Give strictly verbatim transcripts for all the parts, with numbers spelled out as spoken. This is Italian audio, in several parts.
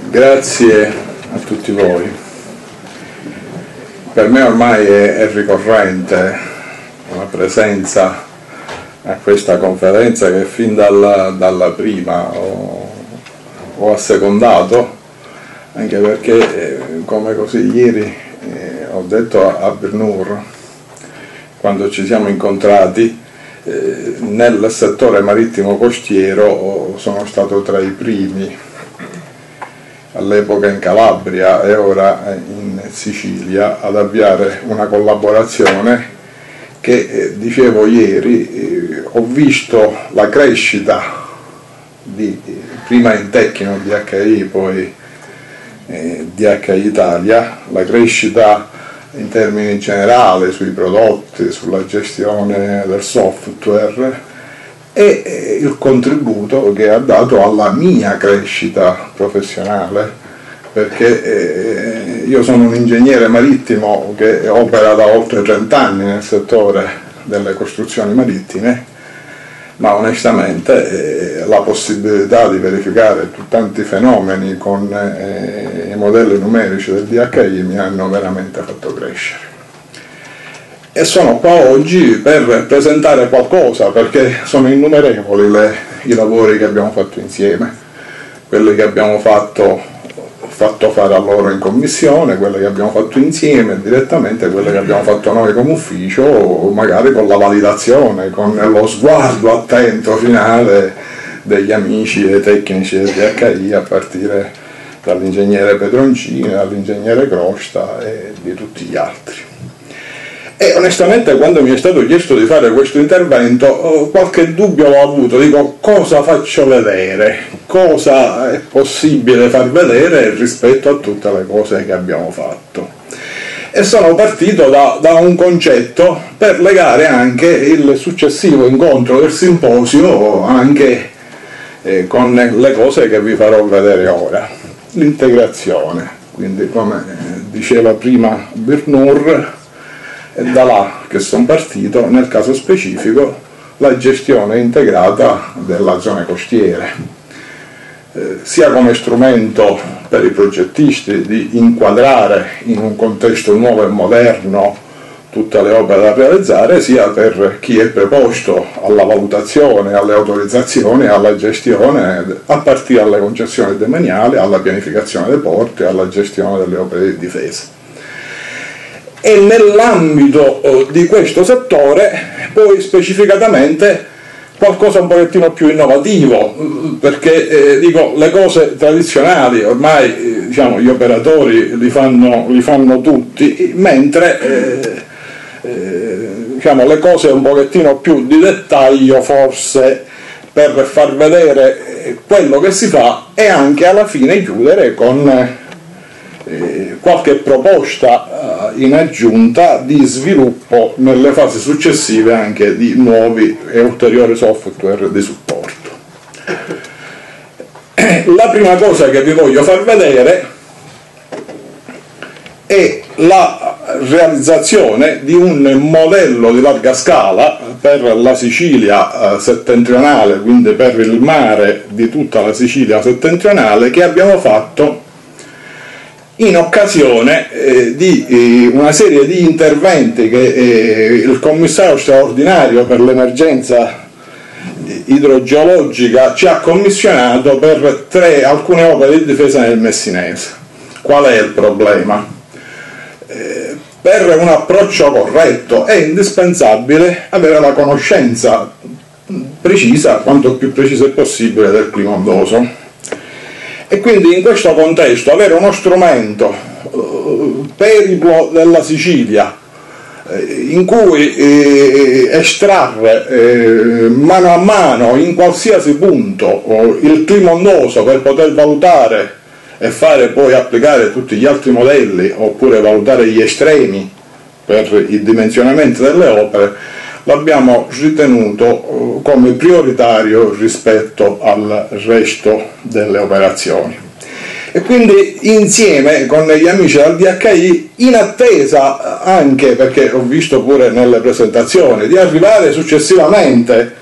Grazie a tutti voi. Per me ormai è, è ricorrente una presenza a questa conferenza che fin dalla, dalla prima ho, ho assecondato, anche perché, eh, come così ieri eh, ho detto a, a Bir-Nur, quando ci siamo incontrati, eh, nel settore marittimo costiero sono stato tra i primi, all'epoca in Calabria e ora in Sicilia, ad avviare una collaborazione che, eh, dicevo ieri, eh, ho visto la crescita di, prima in Tecno D H I, poi eh, D H I Italia, la crescita in termini generali sui prodotti, sulla gestione del software e eh, il contributo che ha dato alla mia crescita professionale, perché eh, io sono un ingegnere marittimo che opera da oltre trent'anni nel settore delle costruzioni marittime, ma onestamente eh, la possibilità di verificare tanti fenomeni con eh, i modelli numerici del D H I mi hanno veramente fatto crescere. E sono qua oggi per presentare qualcosa, perché sono innumerevoli le, i lavori che abbiamo fatto insieme, quelli che abbiamo fatto, fatto fare a loro in commissione, quelli che abbiamo fatto insieme direttamente, quelli che abbiamo fatto noi come ufficio, o magari con la validazione, con lo sguardo attento finale degli amici e tecnici del D H I, a partire dall'ingegnere Pedroncini, dall'ingegnere Crosta e di tutti gli altri. E onestamente, quando mi è stato chiesto di fare questo intervento, qualche dubbio l'ho avuto. Dico, cosa faccio vedere? Cosa è possibile far vedere rispetto a tutte le cose che abbiamo fatto? E sono partito da, da un concetto per legare anche il successivo incontro del simposio anche eh, con le cose che vi farò vedere ora. L'integrazione, quindi come diceva prima Bir-Nur, è da là che sono partito, nel caso specifico la gestione integrata della zona costiere, eh, sia come strumento per i progettisti di inquadrare in un contesto nuovo e moderno tutte le opere da realizzare, sia per chi è preposto alla valutazione, alle autorizzazioni, alla gestione, a partire dalle concessioni demaniali, alla pianificazione dei porti, alla gestione delle opere di difesa. E nell'ambito di questo settore poi specificatamente qualcosa un pochettino più innovativo, perché eh, dico, le cose tradizionali ormai eh, diciamo, gli operatori li fanno, li fanno tutti, mentre eh, eh, diciamo, le cose un pochettino più di dettaglio, forse per far vedere quello che si fa e anche alla fine chiudere con Eh, qualche proposta eh, in aggiunta di sviluppo nelle fasi successive anche di nuovi e ulteriori software di supporto. La prima cosa che vi voglio far vedere è la realizzazione di un modello di larga scala per la Sicilia eh, settentrionale, quindi per il mare di tutta la Sicilia settentrionale, che abbiamo fatto in occasione eh, di eh, una serie di interventi che eh, il commissario straordinario per l'emergenza idrogeologica ci ha commissionato per tre, alcune opere di difesa nel Messinese. Qual è il problema? Eh, per un approccio corretto è indispensabile avere la conoscenza precisa, quanto più precisa possibile, del clima ondoso. E quindi in questo contesto avere uno strumento, eh, periplo della Sicilia, eh, in cui eh, estrarre eh, mano a mano in qualsiasi punto eh, il clima ondoso per poter valutare e fare poi applicare tutti gli altri modelli, oppure valutare gli estremi per il dimensionamento delle opere, l'abbiamo ritenuto come prioritario rispetto al resto delle operazioni. E quindi insieme con gli amici del D H I, in attesa anche, perché ho visto pure nelle presentazioni, di arrivare successivamente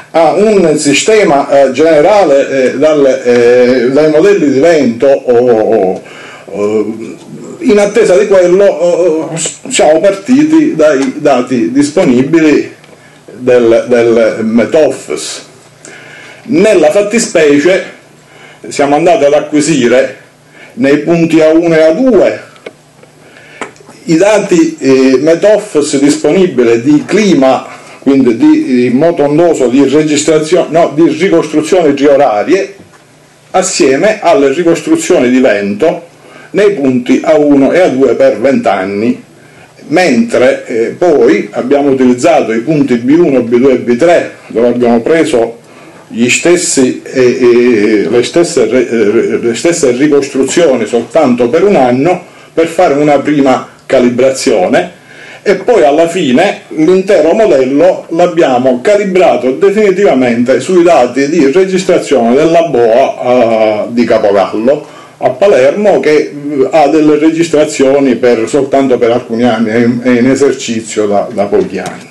a un sistema eh, generale eh, dal, eh, dai modelli di vento o, o, in attesa di quello eh, siamo partiti dai dati disponibili del, del METOFS. Nella fattispecie siamo andati ad acquisire nei punti A uno e A due i dati eh, METOFS disponibili di clima, quindi di, di moto ondoso, di, registrazione, no, di ricostruzioni triorarie, assieme alle ricostruzioni di vento nei punti A uno e A due per venti anni, mentre eh, poi abbiamo utilizzato i punti B uno, B due e B tre, dove abbiamo preso gli stessi, eh, eh, le, stesse, eh, le stesse ricostruzioni soltanto per un anno, per fare una prima calibrazione, e poi alla fine l'intero modello l'abbiamo calibrato definitivamente sui dati di registrazione della boa uh, di Capogallo a Palermo, che uh, ha delle registrazioni per, soltanto per alcuni anni, è in esercizio da, da pochi anni.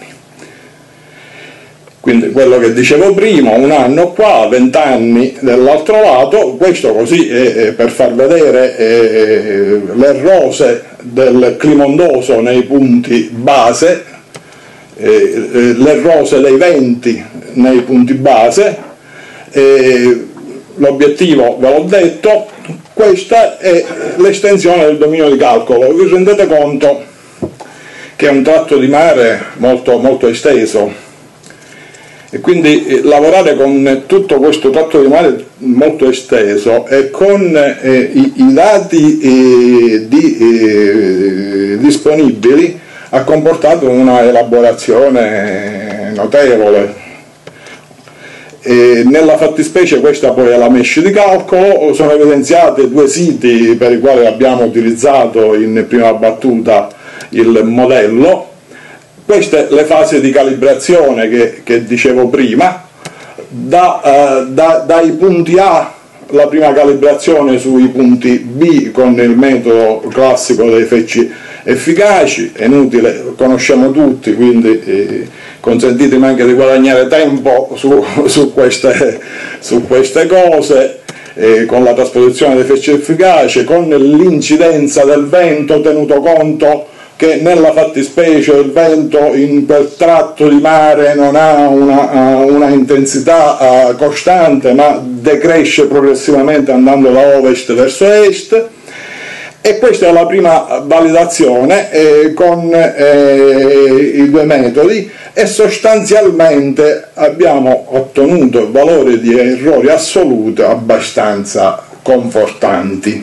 Quindi quello che dicevo prima, un anno qua, vent'anni dall'altro lato, questo così è per far vedere eh, le rose del clima ondoso nei punti base, eh, le rose dei venti nei punti base. Eh, l'obiettivo ve l'ho detto, questa è l'estensione del dominio di calcolo. Vi rendete conto che è un tratto di mare molto, molto esteso, e quindi eh, lavorare con tutto questo tratto di mare molto esteso e con eh, i, i dati eh, di, eh, disponibili ha comportato una elaborazione notevole. E nella fattispecie questa poi è la mesh di calcolo, sono evidenziati due siti per i quali abbiamo utilizzato in prima battuta il modello. Queste le fasi di calibrazione che, che dicevo prima, da, eh, da, dai punti A la prima calibrazione sui punti B con il metodo classico dei fecci efficaci, è inutile, conosciamo tutti, quindi eh, consentitemi anche di guadagnare tempo su, su, queste, su queste cose, eh, con la trasposizione dei fecci efficaci, con l'incidenza del vento, tenuto conto che nella fattispecie il vento in quel tratto di mare non ha una, uh, una intensità uh, costante, ma decresce progressivamente andando da ovest verso est. E questa è la prima validazione eh, con eh, i due metodi, e sostanzialmente abbiamo ottenuto valori di errori assoluti abbastanza confortanti.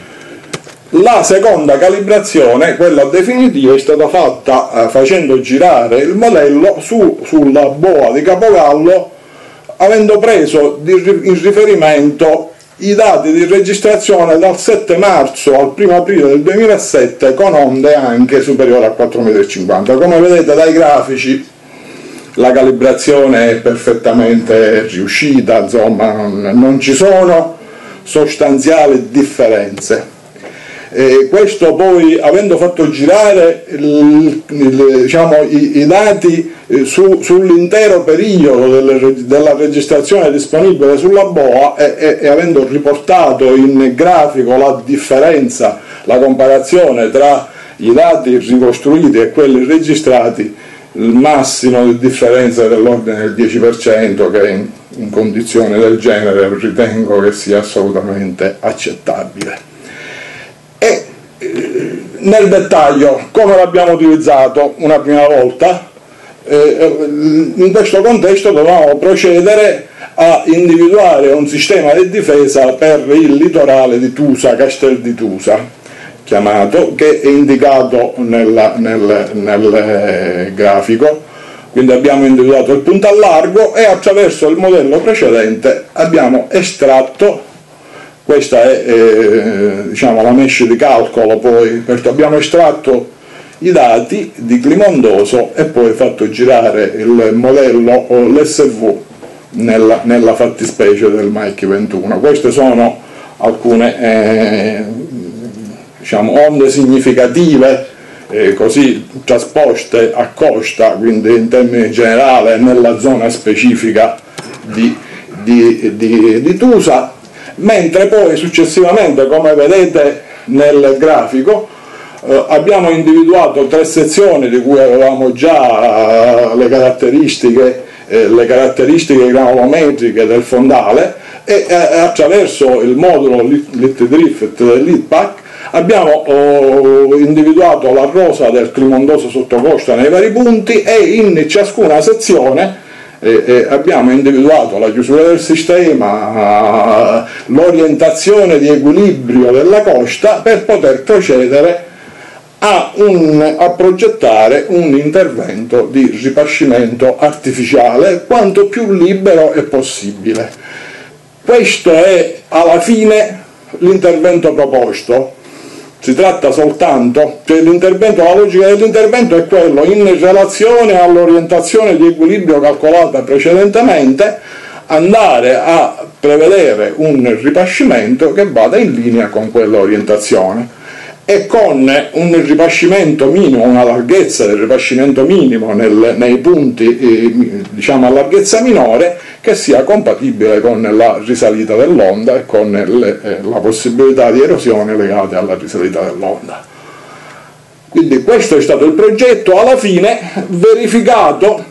La seconda calibrazione, quella definitiva, è stata fatta eh, facendo girare il modello su, sulla boa di Capogallo, avendo preso di, in riferimento i dati di registrazione dal sette marzo al primo aprile del duemilasette con onde anche superiori a quattro metri e cinquanta. Come vedete dai grafici la calibrazione è perfettamente riuscita, insomma non, non ci sono sostanziali differenze. E questo poi, avendo fatto girare il, il, diciamo, i, i dati eh, su, sull'intero periodo delle, della registrazione disponibile sulla boa e, e, e avendo riportato in grafico la differenza, la comparazione tra i dati ricostruiti e quelli registrati, il massimo di differenza dell'ordine del dieci per cento, che in, in condizioni del genere ritengo che sia assolutamente accettabile. E nel dettaglio come l'abbiamo utilizzato una prima volta, eh, in questo contesto dovevamo procedere a individuare un sistema di difesa per il litorale di Tusa, Castel di Tusa chiamato, che è indicato nella, nel, nel grafico. Quindi abbiamo individuato il punto al largo e attraverso il modello precedente abbiamo estratto. Questa è eh, diciamo, la mesh di calcolo, poi perché abbiamo estratto i dati di clima ondoso e poi fatto girare il modello o l'S V nella, nella fattispecie del Mike ventuno. Queste sono alcune eh, diciamo, onde significative eh, così trasposte a costa, quindi in termini generali nella zona specifica di, di, di, di Tusa, mentre poi successivamente, come vedete nel grafico, eh, abbiamo individuato tre sezioni di cui avevamo già eh, le caratteristiche, eh, le caratteristiche granulometriche del fondale, e eh, attraverso il modulo LitDrift dell'I T-P A C abbiamo oh, individuato la rosa del trimondoso sottocosta nei vari punti, e in ciascuna sezione eh, eh, abbiamo individuato la chiusura del sistema, l'orientazione di equilibrio della costa, per poter procedere a, un, a progettare un intervento di ripascimento artificiale quanto più libero è possibile. Questo è alla fine l'intervento proposto. Si tratta soltanto, cioè l'intervento, la logica dell'intervento è quello, in relazione all'orientazione di equilibrio calcolata precedentemente, andare a prevedere un ripascimento che vada in linea con quella orientazione, e con un ripascimento minimo, una larghezza del ripascimento minimo nel, nei punti eh, diciamo a larghezza minore, che sia compatibile con la risalita dell'onda e con le, eh, la possibilità di erosione legate alla risalita dell'onda. Quindi questo è stato il progetto, alla fine verificato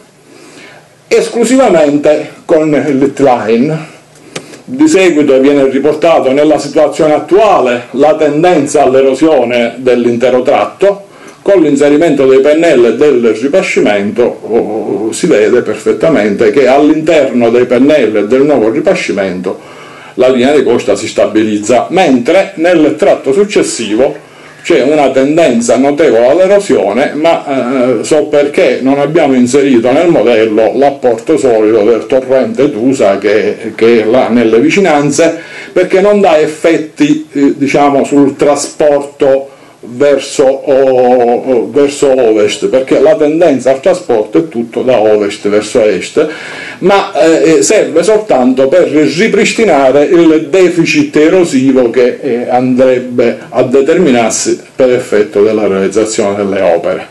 esclusivamente con l'I-Line. Di seguito viene riportato nella situazione attuale la tendenza all'erosione dell'intero tratto. Con l'inserimento dei pennelli e del ripascimento oh, si vede perfettamente che all'interno dei pennelli e del nuovo ripascimento la linea di costa si stabilizza, mentre nel tratto successivo c'è una tendenza notevole all'erosione, ma eh, so perché non abbiamo inserito nel modello l'apporto solido del torrente Tusa che, che è là nelle vicinanze, perché non dà effetti eh, diciamo sul trasporto verso, oh, verso ovest, perché la tendenza al trasporto è tutto da ovest verso est, ma eh, serve soltanto per ripristinare il deficit erosivo che eh, andrebbe a determinarsi per effetto della realizzazione delle opere.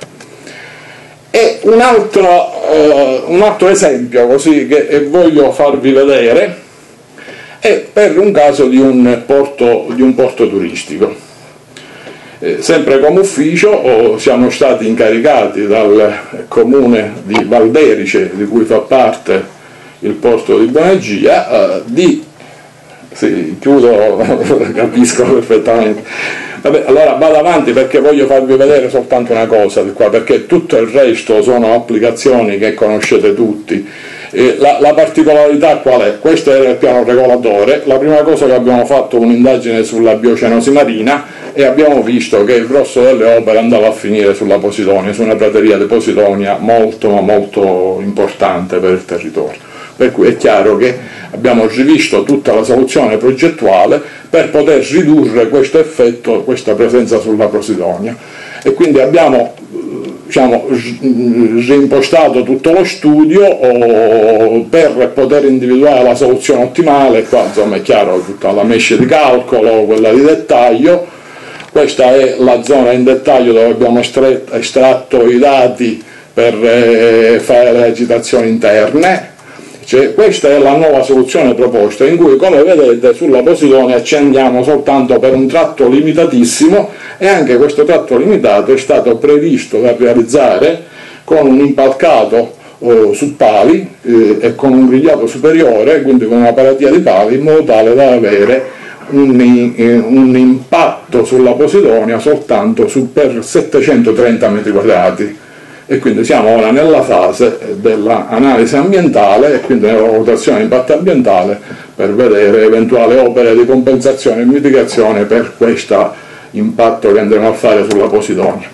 E un altro, eh, un altro esempio così che eh, voglio farvi vedere è per un caso di un porto, di un porto turistico. Eh, sempre come ufficio oh, siamo stati incaricati dal comune di Valderice, di cui fa parte il porto di Bonaggia, eh, di... sì, chiudo, capisco perfettamente. Vabbè, allora vado avanti perché voglio farvi vedere soltanto una cosa di qua, perché tutto il resto sono applicazioni che conoscete tutti. Eh, la, la particolarità qual è? Questo era il piano regolatore. La prima cosa che abbiamo fatto è un'indagine sulla biocenosi marina, e abbiamo visto che il grosso delle opere andava a finire sulla Posidonia, su una prateria di Posidonia molto ma molto importante per il territorio. Per cui è chiaro che abbiamo rivisto tutta la soluzione progettuale per poter ridurre questo effetto, questa presenza sulla Posidonia, e quindi abbiamo diciamo, reimpostato tutto lo studio oh, per poter individuare la soluzione ottimale. Qua insomma è chiaro tutta la mesh di calcolo, quella di dettaglio. Questa è la zona in dettaglio dove abbiamo estratto i dati per eh, fare le agitazioni interne. Cioè, questa è la nuova soluzione proposta, in cui, come vedete, sulla Posidonia ci andiamo soltanto per un tratto limitatissimo, e anche questo tratto limitato è stato previsto da realizzare con un impalcato eh, su pali eh, e con un grigliato superiore, quindi con una paratia di pali, in modo tale da avere Un, un impatto sulla Posidonia soltanto su, per settecentotrenta metri quadrati, e quindi siamo ora nella fase dell'analisi ambientale e quindi nella valutazione di impatto ambientale per vedere eventuali opere di compensazione e mitigazione per questo impatto che andremo a fare sulla Posidonia.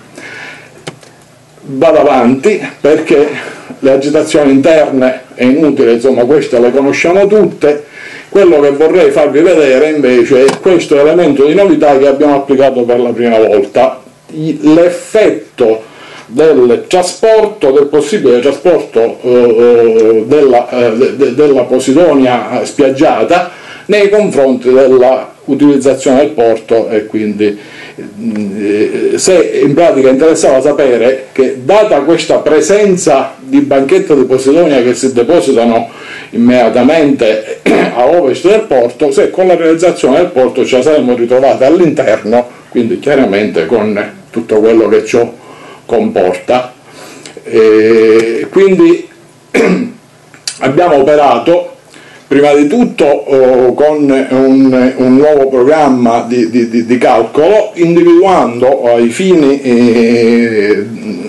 Vado avanti perché le agitazioni interne è inutile, insomma queste le conosciamo tutte. Quello che vorrei farvi vedere invece è questo elemento di novità che abbiamo applicato per la prima volta, l'effetto del trasporto, del possibile trasporto eh, della, eh, de, della Posidonia spiaggiata nei confronti della utilizzazione del porto, e quindi eh, se in pratica interessava sapere che, data questa presenza di banchette di Posidonia che si depositano immediatamente a ovest del porto, se con la realizzazione del porto ci saremmo ritrovati all'interno, quindi chiaramente con tutto quello che ciò comporta. E quindi abbiamo operato prima di tutto oh, con un, un nuovo programma di, di, di calcolo, individuando ai fini eh,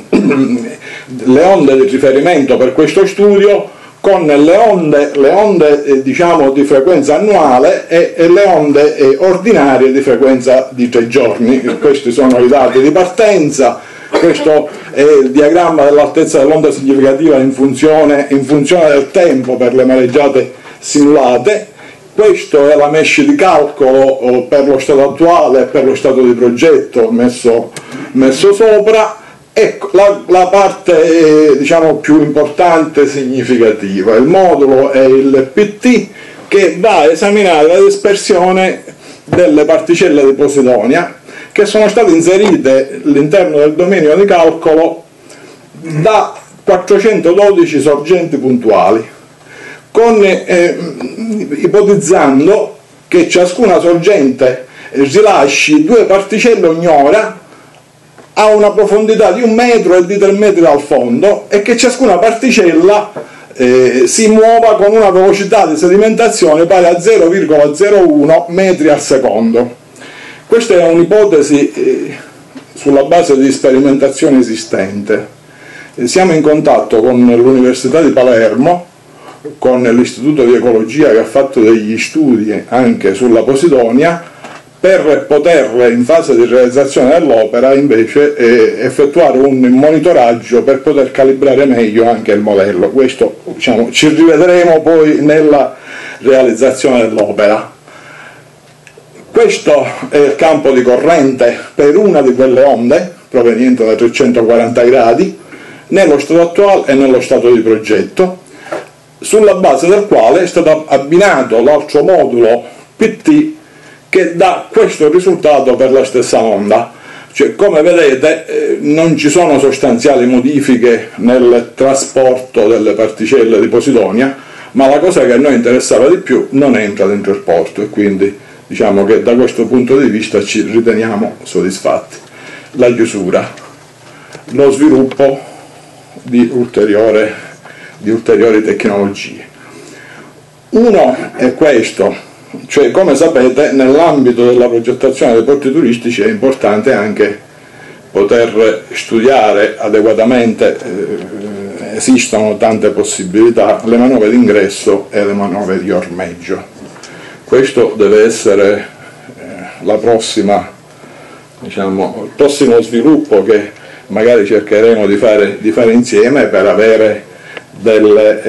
le onde di riferimento per questo studio con le onde, le onde eh, diciamo, di frequenza annuale e, e le onde eh, ordinarie di frequenza di tre giorni. Questi sono i dati di partenza. Questo è il diagramma dell'altezza dell'onda significativa in funzione, in funzione del tempo per le mareggiate simulate. Questo è la mesh di calcolo per lo stato attuale e per lo stato di progetto messo, messo sopra. Ecco la, la parte diciamo più importante e significativa. Il modulo è il P T, che va a esaminare la dispersione delle particelle di Posidonia che sono state inserite all'interno del dominio di calcolo da quattrocentododici sorgenti puntuali, con, eh, ipotizzando che ciascuna sorgente rilasci due particelle ogni ora a una profondità di un metro e di tre metri dal fondo, e che ciascuna particella eh, si muova con una velocità di sedimentazione pari a zero virgola zero uno metri al secondo. Questa è un'ipotesi eh, sulla base di sperimentazione esistente. Eh, siamo in contatto con l'Università di Palermo, con l'Istituto di Ecologia che ha fatto degli studi anche sulla Posidonia, per poter in fase di realizzazione dell'opera invece eh, effettuare un monitoraggio per poter calibrare meglio anche il modello. Questo diciamo, ci rivedremo poi nella realizzazione dell'opera. Questo è il campo di corrente per una di quelle onde proveniente da trecentoquaranta gradi nello stato attuale e nello stato di progetto, sulla base del quale è stato abbinato l'altro modulo P T che dà questo risultato per la stessa onda. Cioè, come vedete eh, non ci sono sostanziali modifiche nel trasporto delle particelle di Posidonia, ma la cosa che a noi interessava di più non entra dentro il porto, e quindi diciamo che da questo punto di vista ci riteniamo soddisfatti. La chiusura, lo sviluppo di, ulteriore, di ulteriori tecnologie. Uno è questo, cioè come sapete nell'ambito della progettazione dei porti turistici è importante anche poter studiare adeguatamente, eh, esistono tante possibilità, le manovre d'ingresso e le manovre di ormeggio. Questo deve essere eh, la prossima, diciamo, il prossimo sviluppo che magari cercheremo di fare, di fare insieme per avere, delle,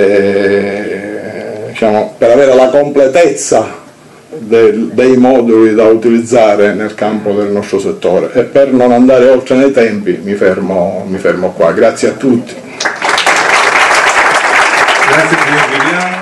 eh, diciamo, per avere la completezza del, dei moduli da utilizzare nel campo del nostro settore. E per non andare oltre nei tempi mi fermo, mi fermo qua. Grazie a tutti. Grazie signor Giuliano.